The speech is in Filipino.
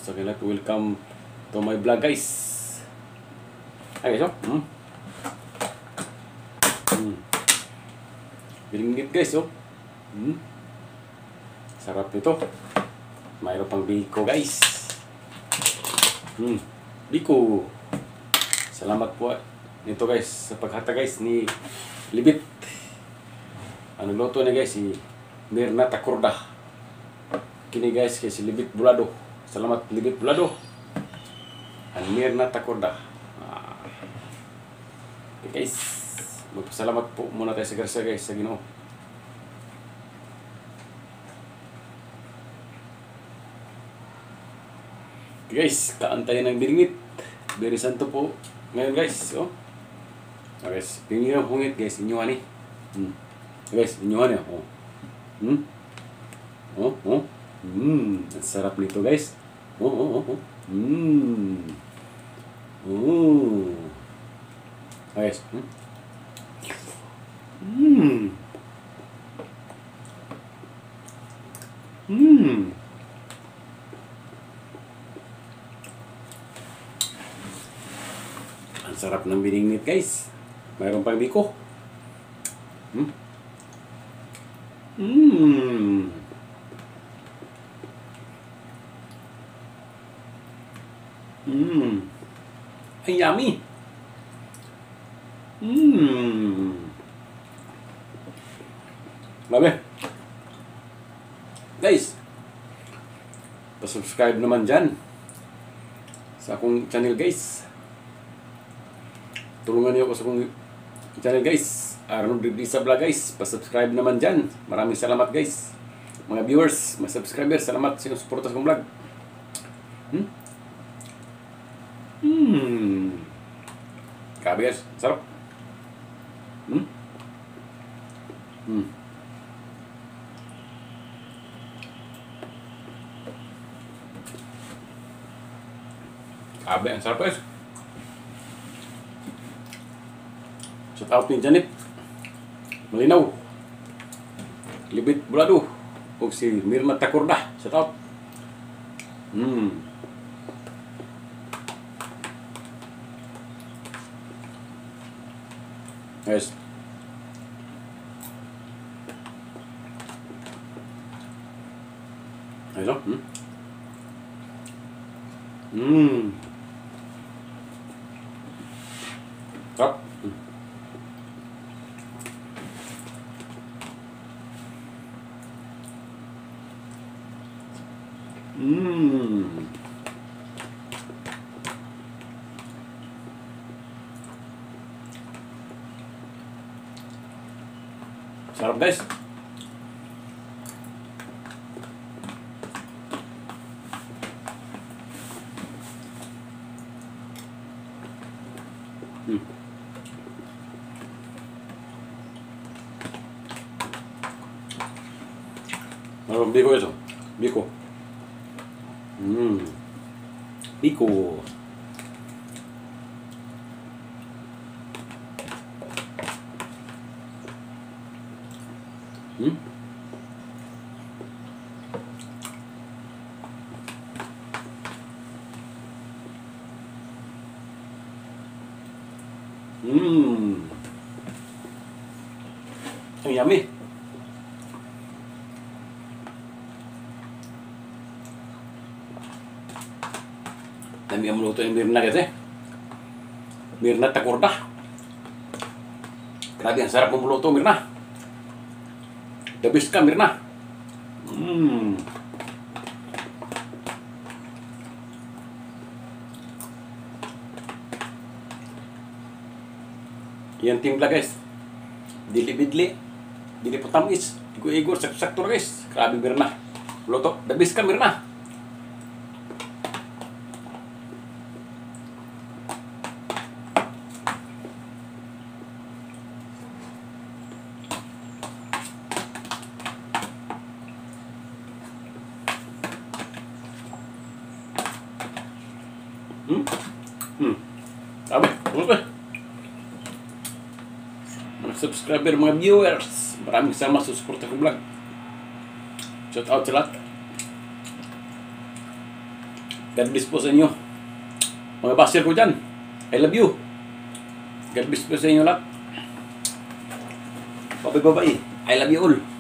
sa kanila. Welcome to my vlog guys. Ay guys, Biringit guys, sarap nito. Mayroon pang biko guys. Biko. Salamat po nito guys sa paghata guys ni Libit. Ano luto na guys si Mirna Takorda. Kini guys kay si Libit Bulado. Salamat Libit Bulado. Ang Mirna Takorda. Okay guys, magpasalamat po muna tayo sa grasya guys sa Ginoo. Okay guys, kaan tayo ng biringit. Very santo po ngayon guys. Guys, pingin ang hungit guys, inyuhan eh. Guys, inyuhan eh. Ang sarap nito guys. Guys. Ang sarap ng biringit guys. Mayroon pang biko. Ay yummy. Grabe. Guys, pa-subscribe naman dyan sa akong channel guys. Tulungan niyo ako sa akong channel guys. Arnold Risa Vlog guys. Pa-subscribe naman dyan. Maraming salamat guys. Mga viewers, mga subscribers, salamat sa inyong suporta sa akong vlog. Grabe guys, sarap. Grabe, ang sarap guys. Shout out ni Janet Malinaw, Libit Bulado, o si Mirna Takorda. Shout out. Guys, hello. Sarap. Sarap guys. Biko ito. Biko. Biko. Ang yummy. Dami ang luto yung Mirna kasi. Mirna Takorda. Grabe, ang sarap ng luto Mirna. The best ka Mirna. Yan timpla guys. Dili-bidli. Dili po tamis. Igo-igo. Sakto guys. Grabe Mirna. Luto. The best ka Mirna. Sabi, mga subscriber, mga viewers, maraming salamat sa suporta ko vlog. Shout out sa lahat. God bless po sa inyo. Mga basir ko dyan, I love you. God bless po sa inyo lahat. Bye-bye. I love you all.